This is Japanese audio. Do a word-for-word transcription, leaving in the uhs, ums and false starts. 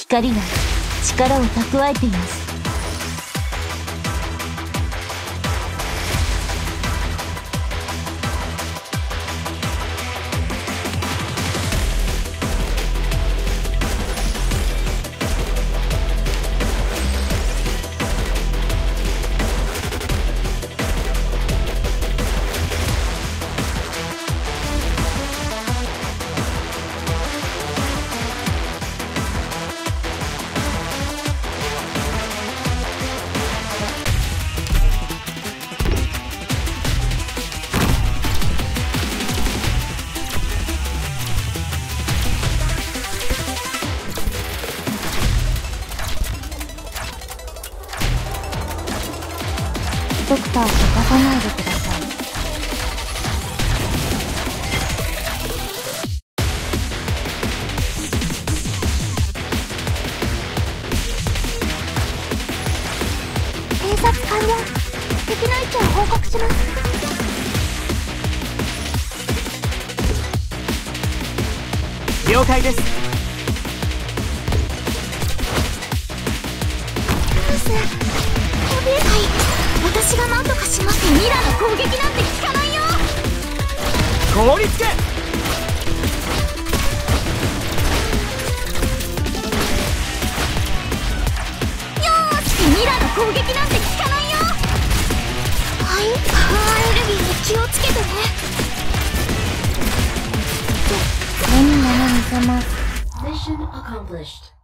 光が力を蓄えています。ドクターを探さないでください。偵察完了。敵の位置を報告します。 了解です。 私が何とかします。ミラの攻撃なんて効かないよ。 凍りつけ。 よーし、ミラの攻撃なんて効かないよ。はい、アレルギーに気をつけてね。何なの見せます。 Mission accomplished.